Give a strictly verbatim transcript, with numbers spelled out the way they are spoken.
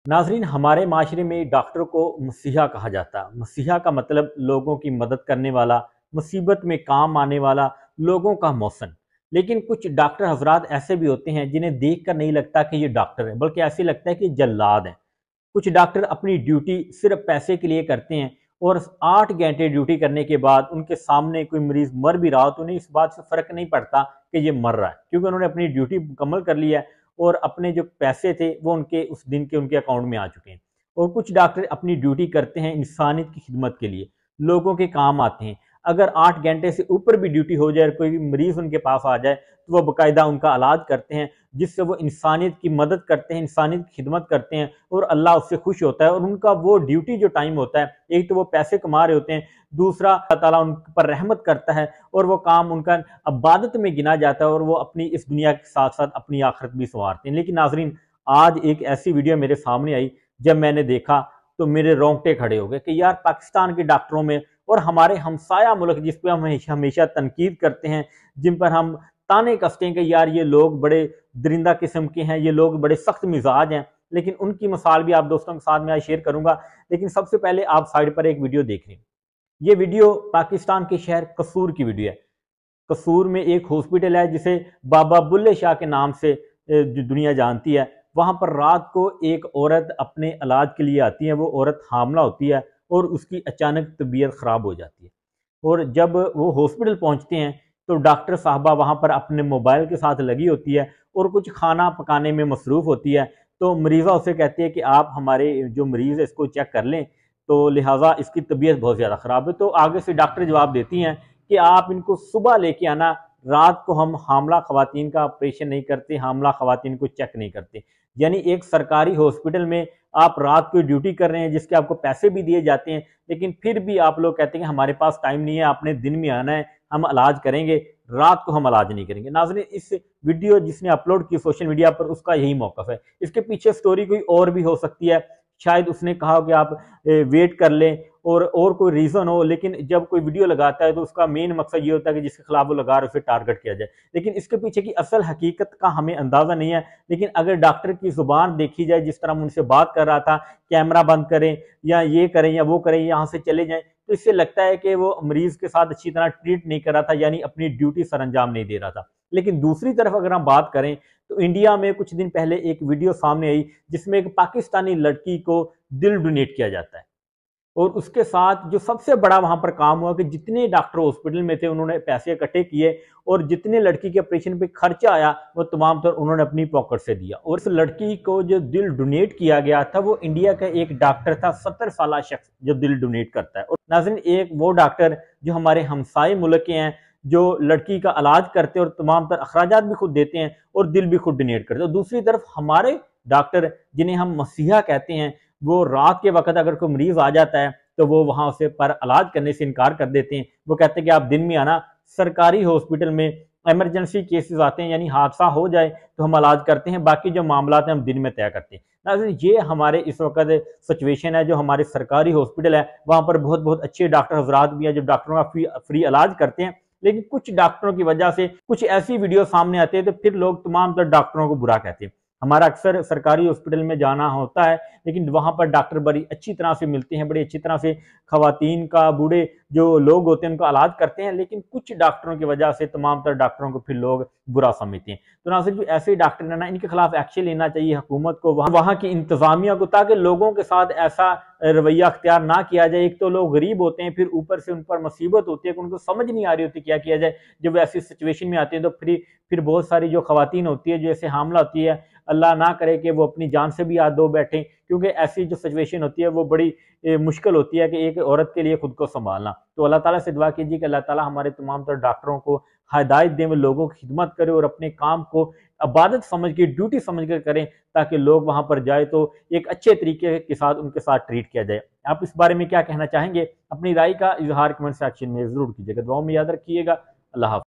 नाजरीन, हमारे माशरे में डॉक्टर को मसीहा कहा जाता है। मसीहा का मतलब लोगों की मदद करने वाला, मुसीबत में काम आने वाला, लोगों का मौसन। लेकिन कुछ डॉक्टर हजरात ऐसे भी होते हैं जिन्हें देख कर नहीं लगता कि ये डॉक्टर है, बल्कि ऐसे लगता है कि जल्लाद है। कुछ डॉक्टर अपनी ड्यूटी सिर्फ पैसे के लिए करते हैं और आठ घंटे ड्यूटी करने के बाद उनके सामने कोई मरीज मर भी रहा तो उन्हें इस बात से फर्क नहीं पड़ता कि ये मर रहा है, क्योंकि उन्होंने अपनी ड्यूटी मुकम्मल कर ली है और अपने जो पैसे थे वो उनके उस दिन के उनके अकाउंट में आ चुके हैं। और कुछ डॉक्टर अपनी ड्यूटी करते हैं इंसानियत की खिदमत के लिए, लोगों के काम आते हैं। अगर आठ घंटे से ऊपर भी ड्यूटी हो जाए और कोई मरीज उनके पास आ जाए तो वह बाकायदा उनका इलाज करते हैं, जिससे वो इंसानियत की मदद करते हैं, इंसानियत की खिदमत करते हैं और अल्लाह उससे खुश होता है। और उनका वो ड्यूटी जो टाइम होता है, एक तो वो पैसे कमा रहे होते हैं, दूसरा अल्लाह ताला उन पर रहमत करता है और वो काम उनका इबादत में गिना जाता है और वो अपनी इस दुनिया के साथ साथ अपनी आखिरत भी संवारते हैं। लेकिन नाजरीन, आज एक ऐसी वीडियो मेरे सामने आई, जब मैंने देखा तो मेरे रोंगटे खड़े हो गए कि यार, पाकिस्तान के डॉक्टरों में और हमारे हमसाया मुल्क जिस पर हम हमेशा तनकीद करते हैं, जिन पर हम ताने कसते हैं कि यार ये लोग बड़े दरिंदा किस्म के हैं, ये लोग बड़े सख्त मिजाज हैं, लेकिन उनकी मिसाल भी आप दोस्तों के साथ में आज शेयर करूंगा। लेकिन सबसे पहले आप साइड पर एक वीडियो देख रहे हैं। ये वीडियो पाकिस्तान के शहर कसूर की वीडियो है। कसूर में एक हॉस्पिटल है जिसे बाबा बुल्ले शाह के नाम से जो दुनिया जानती है। वहां पर रात को एक औरत अपने इलाज के लिए आती है। वो औरत हामला होती है और उसकी अचानक तबीयत खराब हो जाती है। और जब वो हॉस्पिटल पहुंचते हैं तो डॉक्टर साहबा वहां पर अपने मोबाइल के साथ लगी होती है और कुछ खाना पकाने में मसरूफ होती है। तो मरीज़ा उसे कहती है कि आप हमारे जो मरीज़ है इसको चेक कर लें, तो लिहाजा इसकी तबीयत बहुत ज़्यादा ख़राब है। तो आगे से डॉक्टर जवाब देती हैं कि आप इनको सुबह लेके आना, रात को हम हामला ख़वातीन का ऑपरेशन नहीं करते, हामला ख़वातीन को चेक नहीं करते। यानी एक सरकारी हॉस्पिटल में आप रात को ड्यूटी कर रहे हैं, जिसके आपको पैसे भी दिए जाते हैं, लेकिन फिर भी आप लोग कहते हैं कि हमारे पास टाइम नहीं है, आपने दिन में आना है, हम इलाज करेंगे, रात को हम इलाज नहीं करेंगे। नाज़रीन, इस वीडियो जिसने अपलोड की सोशल मीडिया पर, उसका यही मौक़िफ़ है। इसके पीछे स्टोरी कोई और भी हो सकती है, शायद उसने कहा कि आप वेट कर लें और और कोई रीज़न हो, लेकिन जब कोई वीडियो लगाता है तो उसका मेन मकसद ये होता है कि जिसके खिलाफ वो लगा रहा है उसे टारगेट किया जाए। लेकिन इसके पीछे की असल हकीकत का हमें अंदाज़ा नहीं है। लेकिन अगर डॉक्टर की ज़ुबान देखी जाए, जिस तरह उनसे बात कर रहा था, कैमरा बंद करें या ये करें या वो करें, यहाँ से चले जाएं, तो इससे लगता है कि वो मरीज़ के साथ अच्छी तरह ट्रीट नहीं कर रहा था, यानी अपनी ड्यूटी सरअंजाम नहीं दे रहा था। लेकिन दूसरी तरफ अगर हम बात करें तो इंडिया में कुछ दिन पहले एक वीडियो सामने आई जिसमें एक पाकिस्तानी लड़की को दिल डोनेट किया जाता है। और उसके साथ जो सबसे बड़ा वहां पर काम हुआ कि जितने डॉक्टर हॉस्पिटल में थे उन्होंने पैसे इकट्ठे किए और जितने लड़की के ऑपरेशन पे खर्चा आया वो तमाम तौर उन्होंने अपनी पॉकेट से दिया। और इस लड़की को जो दिल डोनेट किया गया था वो इंडिया का एक डॉक्टर था, सत्तर साल शख्स जो दिल डोनेट करता है। और नाज़रीन, एक वो डॉक्टर जो हमारे हमसाए मुल्क के हैं, जो लड़की का इलाज करते हैं और तमाम तर अखराजात भी खुद देते हैं और दिल भी खुद डोनेट करते हैं। और दूसरी तरफ हमारे डॉक्टर जिन्हें हम मसीहा कहते हैं, वो रात के वक्त अगर कोई मरीज आ जाता है तो वो वहां उसे पर इलाज करने से इनकार कर देते हैं। वो कहते हैं कि आप दिन में आना, सरकारी हॉस्पिटल में इमरजेंसी केसेस आते हैं, यानी हादसा हो जाए तो हम इलाज करते हैं, बाकी जो मामला हैं हम दिन में तय करते हैं। नाज़रीन, ये हमारे इस वक्त सिचुएशन है। जो हमारे सरकारी हॉस्पिटल है वहां पर बहुत बहुत अच्छे डॉक्टर हजरात भी हैं जो डॉक्टरों का फ्री फ्री इलाज करते हैं। लेकिन कुछ डॉक्टरों की वजह से कुछ ऐसी वीडियो सामने आती है तो फिर लोग तमाम तर डॉक्टरों को बुरा कहते हैं। हमारा अक्सर सरकारी हॉस्पिटल में जाना होता है, लेकिन वहां पर डॉक्टर बड़ी अच्छी तरह से मिलते हैं, बड़ी अच्छी तरह से खवातीन का, बूढ़े जो लोग होते हैं उनका इलाज करते हैं। लेकिन कुछ डॉक्टरों की वजह से तमाम तर डॉक्टरों को फिर लोग बुरा समझते हैं। तो नाज़रीन, जो ऐसे डॉक्टर हैं ना, इनके खिलाफ एक्शन लेना चाहिए हुकूमत को, वहाँ वहाँ की इंतजामिया को, ताकि लोगों के साथ ऐसा रवैया अख्तियार ना किया जाए। एक तो लोग गरीब होते हैं, फिर ऊपर से उन पर मुसीबत होती है कि उनको समझ नहीं आ रही होती क्या किया जाए। जब ऐसी सिचुएशन में आते हैं तो फिर फिर बहुत सारी जो खवातीन होती है, जैसे हामला होती है, अल्लाह ना करे कि वो अपनी जान से भी हाथ धो बैठें, क्योंकि ऐसी जो सिचुएशन होती है वो बड़ी ए, मुश्किल होती है कि एक औरत के लिए खुद को संभालना। तो अल्लाह ताला से दुआ कीजिए कि अल्लाह ताला हमारे तमाम तर डॉक्टरों को हिदायत दें, वो लोगों की खिदमत करें और अपने काम को इबादत समझ के, ड्यूटी समझ कर करें, ताकि लोग वहां पर जाए तो एक अच्छे तरीके के साथ उनके साथ ट्रीट किया जाए। आप इस बारे में क्या कहना चाहेंगे? अपनी राय का इजहार कमेंट सेक्शन में जरूर कीजिएगा। दुआओं में याद रखिएगा। अल्लाह हाफ़िज़।